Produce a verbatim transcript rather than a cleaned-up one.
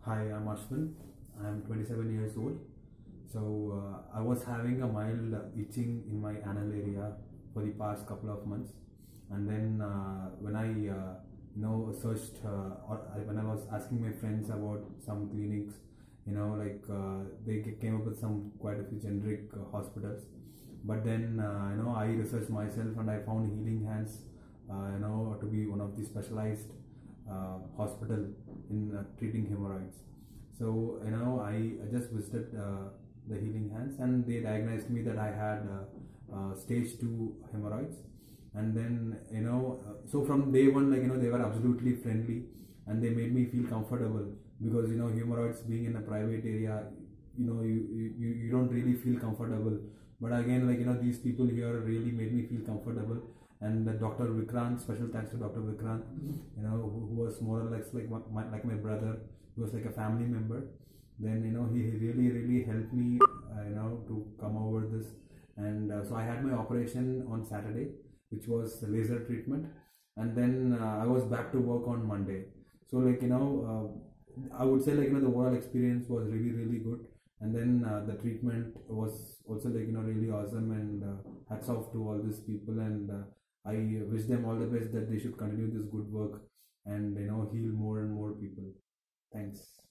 Hi, I'm Ashwin. I'm twenty-seven years old. So uh, I was having a mild itching in my anal area for the past couple of months, and then uh, when I uh, you know searched uh, or I, when I was asking my friends about some clinics, you know like uh, they came up with some quite a few generic uh, hospitals. But then uh, you know I researched myself and I found Healing Hands uh, you know to be one of the specialized uh, hospital in uh, treating hemorrhoids. So you know I, I just visited uh, the Healing Hands, and they diagnosed me that I had uh, uh, stage two hemorrhoids. And then you know uh, so from day one, like you know they were absolutely friendly, and they made me feel comfortable, because you know hemorrhoids being in a private area, you know you you, you don't really feel comfortable. But again, like you know these people here really made me feel comfortable. And uh, Doctor Vikrant, special thanks to Doctor Vikrant, you know who, who was more or less like my, like my brother. He was like a family member. Then you know he really really helped me uh, you know to come over this. And uh, so I had my operation on Saturday, which was a laser treatment, and then uh, I was back to work on Monday. So like you know uh, I would say like you know the overall experience was really really good. And then uh, the treatment was also like you know really awesome, and uh, hats off to all these people. And uh, I wish them all the best, that they should continue this good work and you know heal more and more people. Thanks.